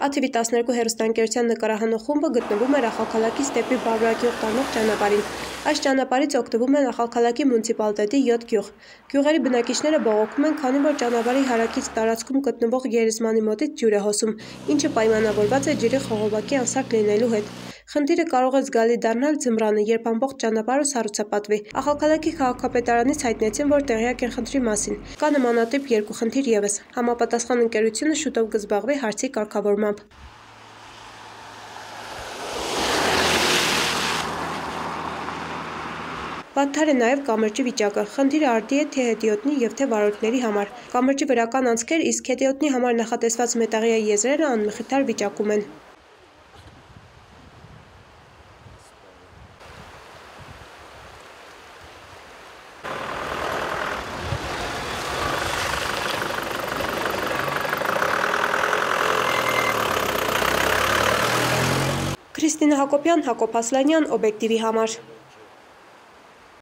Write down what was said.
ATV 12 հեռուստաընկերության նկարահանող խումբը գտնվում էր Ախալքալաքից դեպի Բարբառագյուղ տանող ճանապարհին։ Այս ճանապարհից օգտվում են Ախալքալաքի մունիցիպալիտետի 7 գյուղ։ Գյուղերի բնակիչները բողոքում են, քանի որ ճանապարհի հարակից տարածքում գտնվող գերեզմանի մոտից ջուր է հոսում, ինչը պայմանավորված է ջրի խողովակի անսարք լինելու հետ։ Խնդիրը կարող է զգալի դառնալ ձմռանը, երբ ամբողջ ճանապարհը սառուցապատվի։ Ախալքալաքի քաղաքապետարանից հայտնեցին, որ տեղյակ են խնդրի մասին։ Կա նմանատիպ երկու խնդիր ևս։ Համապատասխան ընկերությունը շուտով կզբաղվի հարցի կարգավորմամբ։ Պատթար է նաև կամրջի վիճակը։ Խնդիրը արդի է թե հետիոտնի և թե վարորդների համար։ Կամրջի վրական անցքեր, իսկ հետիոտնի համար նախատեսված մետաղյա եզրերը անմխիթար վիճակում են։ Քրիստինա Հակոբյան, Հակոբ Ասլանյան, օբյեկտիվի համար։